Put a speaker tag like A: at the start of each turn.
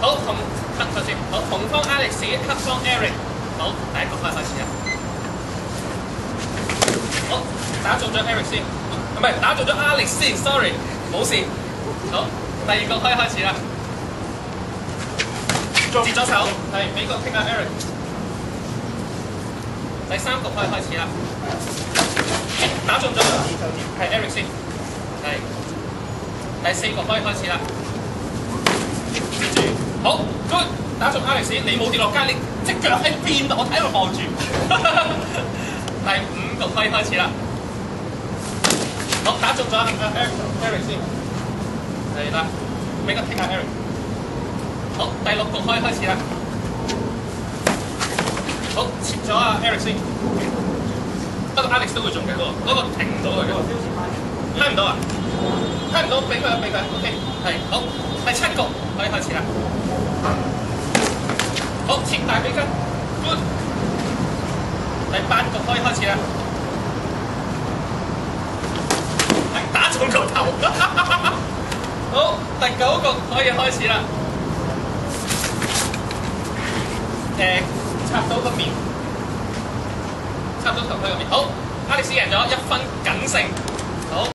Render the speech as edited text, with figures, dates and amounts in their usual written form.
A: 好，頭先，好，紅方 Alex， 黑方 Eric。好，第一個開始啦。好，打中咗 Eric 先，唔係打中咗 Alex 先 ，sorry， 冇事。好，第二個開始啦。接咗手，係美國 pick 下 Eric。第三局開始啦。打中咗，係 Eric 先，係。第四局開始啦。接住，好 ，good， 打中 Alex， 你冇跌落街，你隻腳喺邊度？我睇度望住。第五局開始啦。好，打中咗 Eric 先，係啦，美國 pick 下 Eric。好，第六局開始啦。好，切咗阿 Eric 先。不過 Alex 都會中嘅嗰個停唔到嘅。睇唔到啊？睇唔到，俾佢，OK， 係好。第七局開始啦。好，切大髀筋 ，good。第八局開始啦。係打中個頭。好，第九局可以開始啦。插到個面，插到頭盔個面。好，Alex贏咗1分，僅勝。好。